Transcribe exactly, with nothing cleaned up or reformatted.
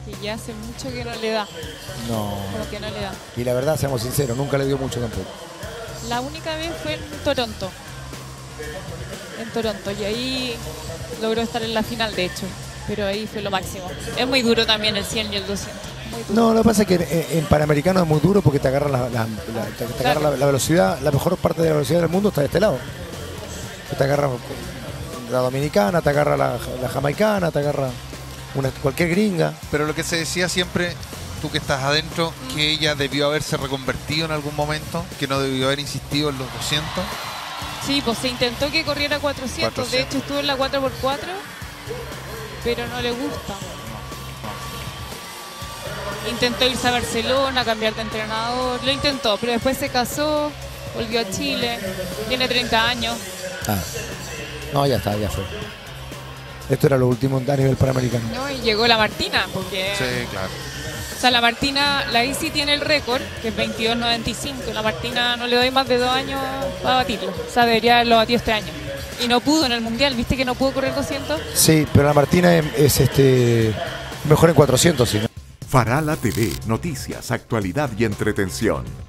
que ya hace mucho que no le da. No. Como que no le da. Y la verdad, seamos sinceros, nunca le dio mucho tampoco. La única vez fue en Toronto. En Toronto. Y ahí logró estar en la final, de hecho. Pero ahí fue lo máximo. Es muy duro también el cien y el doscientos. Muy duro. No, lo que pasa es que en, en Panamericano es muy duro porque te agarra, la, la, la- te, te Claro. agarra la, la velocidad. La mejor parte de la velocidad del mundo está de este lado. Te agarra la dominicana, te agarra la, la jamaicana, te agarra una, cualquier gringa. Pero lo que se decía siempre, tú que estás adentro, que ella debió haberse reconvertido en algún momento, que no debió haber insistido en los doscientos. Sí, pues se intentó que corriera cuatrocientos. cuatrocientos. De hecho, estuvo en la cuatro por cuatro. Pero no le gusta. Intentó irse a Barcelona, cambiar de entrenador. Lo intentó, pero después se casó, volvió a Chile. Tiene treinta años. Ah. No, ya está, ya fue. Esto era lo último a nivel panamericano. ¿No? Y llegó la Martina, porque... Sí, claro. O sea, la Martina, la Isi tiene el récord, que es veintidós noventa y cinco. La Martina no le doy más de dos años para batirlo. O sea, debería haberlo batido este año. Y no pudo en el Mundial, ¿viste que no pudo correr doscientos? Sí, pero la Martina es, es, este mejor en cuatrocientos, sí, ¿no? Farala T V, noticias, actualidad y entretención.